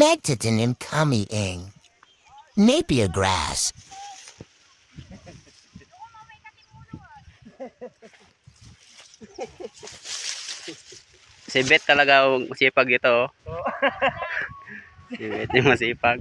Magtatanim kami ng napier grass. Si Bet talaga masipag ito. Oh. Si Bet yung masipag.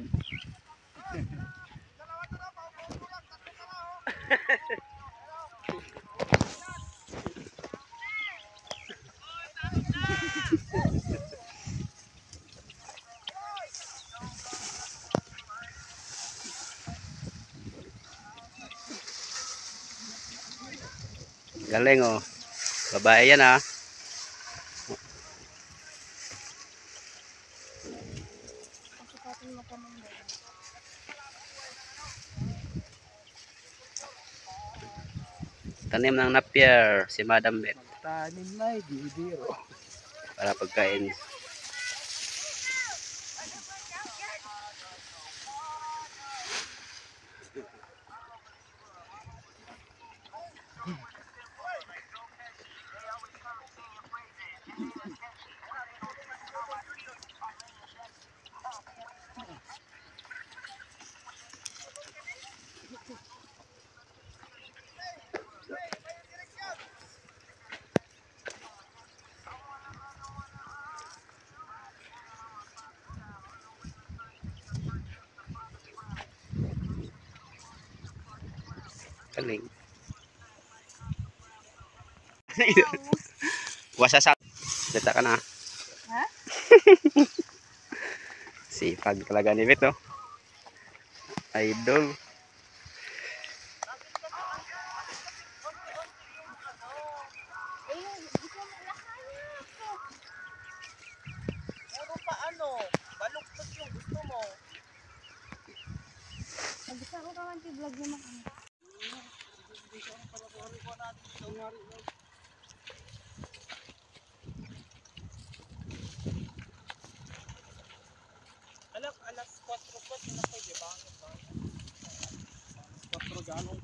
Galing oh. Babae yan ah. Tanim ng napier si Madam Bet. Tanim na bibiro. Para pagkain. Galing. Wasasak. Data ka na. Ha? Sipag talaga ni Bet oh. Idol. Puro pa ano, baluktot yung gusto mo. Gusto ko ka man vlog naman ano. Alas 4 po, pwede ba? Alas 4 gano'n.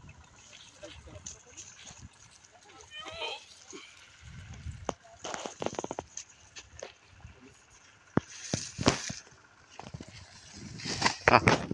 Ah.